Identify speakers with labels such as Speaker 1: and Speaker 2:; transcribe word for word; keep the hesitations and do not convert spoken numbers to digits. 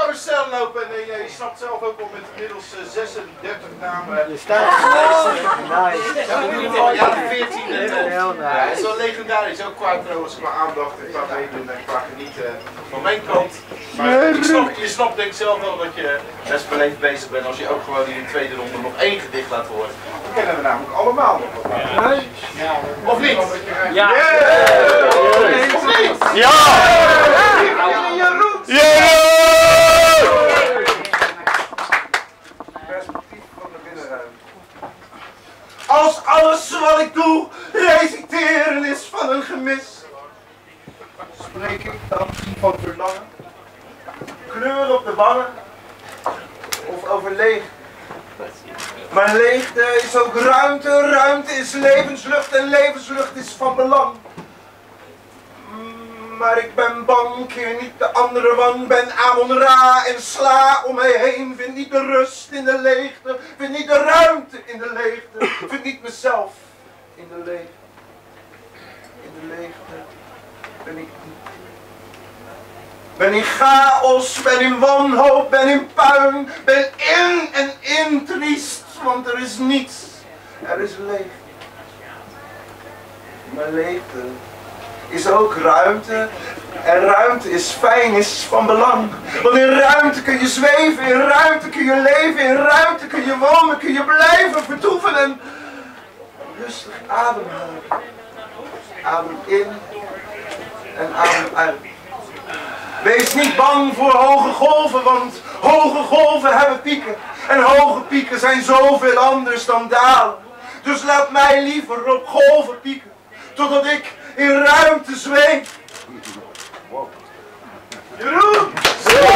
Speaker 1: carousel lopen en uh, je snapt zelf ook al met inmiddels uh, zesendertig namen.
Speaker 2: Je staat nice.
Speaker 1: Ja, de veertiende. Heel nice. Ja, het is wel legendarisch, ook qua trouwens, qua aandacht en qua meedoen en qua genieten van mijn kant. Maar ik snap, je snapt denk ik zelf wel dat je best beleefd bezig bent als je ook gewoon in de tweede ronde nog één gedicht laat horen. Dat kennen we namelijk allemaal nog wat. Ja. Of niet?
Speaker 2: Ja!
Speaker 1: Yeah. Of niet?
Speaker 3: Ja!
Speaker 1: Ja!
Speaker 4: Perspectief van de binnenruimte.
Speaker 1: Als alles wat ik doe reciteren is van een gemis, spreek ik dan van verlangen, kleur op de wangen of over leegte. Maar leegte is ook ruimte, ruimte is levenslucht en levenslucht is van belang. Maar ik ben bang, keer niet de andere wang, ben Amon-Ra en sla om mij heen. Vind niet de rust in de leegte, vind niet de ruimte in de leegte, vind niet mezelf in de leegte. In de leegte ben ik niet. Ben in chaos, ben in wanhoop, ben in puin, ben in en in triest, want er is niets, er is leegte. Maar leegte is ook ruimte. En ruimte is fijn, is van belang. Want in ruimte kun je zweven, in ruimte kun je leven, in ruimte kun je wonen, kun je blijven, vertoeven en rustig ademhalen. Adem in en adem uit. Wees niet bang voor hoge golven, want hoge golven hebben pieken. En hoge pieken zijn zoveel anders dan dalen. Dus laat mij liever op golven pieken, totdat ik in ruimte zweef. Jeroen!